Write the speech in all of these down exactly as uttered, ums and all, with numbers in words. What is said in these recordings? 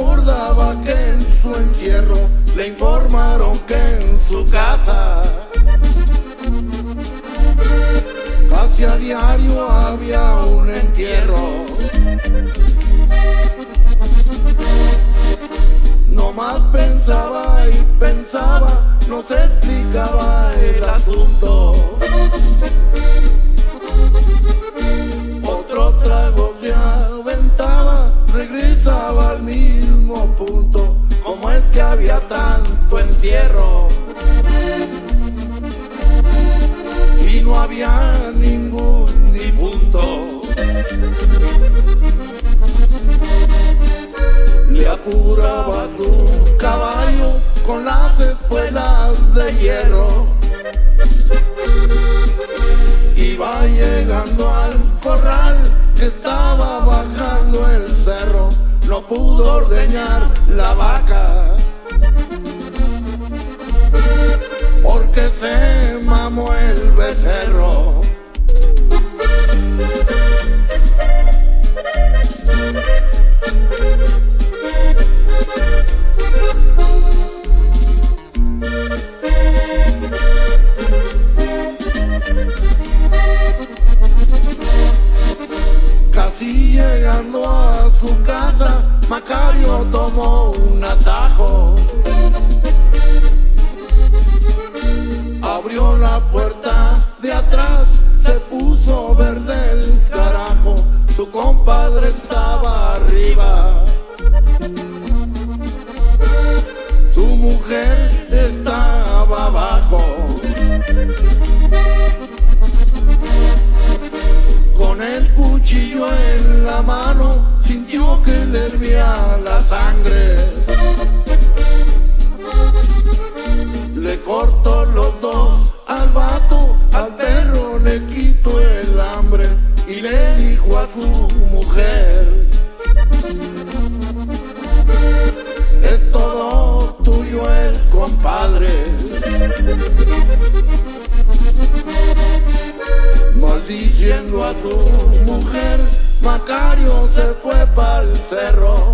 acordaba que en su encierro le informaron que en su casa casi a diario había un entierro. No más pensaba y pensaba, no se explicaba el asunto. Otro trago se aventaba, regresaba al mismo punto. ¿Cómo es que había tanto entierro si no había ningún difunto? Le apuraba su caballo con las espuelas de hierro. Iba llegando al corral que estaba bajando el cerro. No pudo ordeñar la vaca porque se mamó el becerro. Casi llegando a su casa, Macario tomó un atajo. Abrió la puerta de atrás, se puso verde el carajo. Su compadre estaba arriba, su mujer estaba abajo. Con el cuchillo en la mano, sintió que le hervía la sangre. Le cortó los dos al vato, al perro le quitó el hambre y le dijo a su mujer: es todo tuyo el compadre. Maldiciendo a su mujer, Macario se fue pa'l cerro,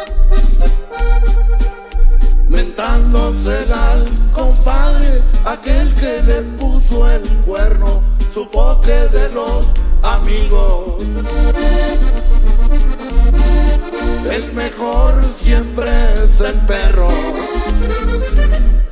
mentándose al compadre, aquel que le puso el cuerno. Supo que de los amigos el mejor siempre es el perro.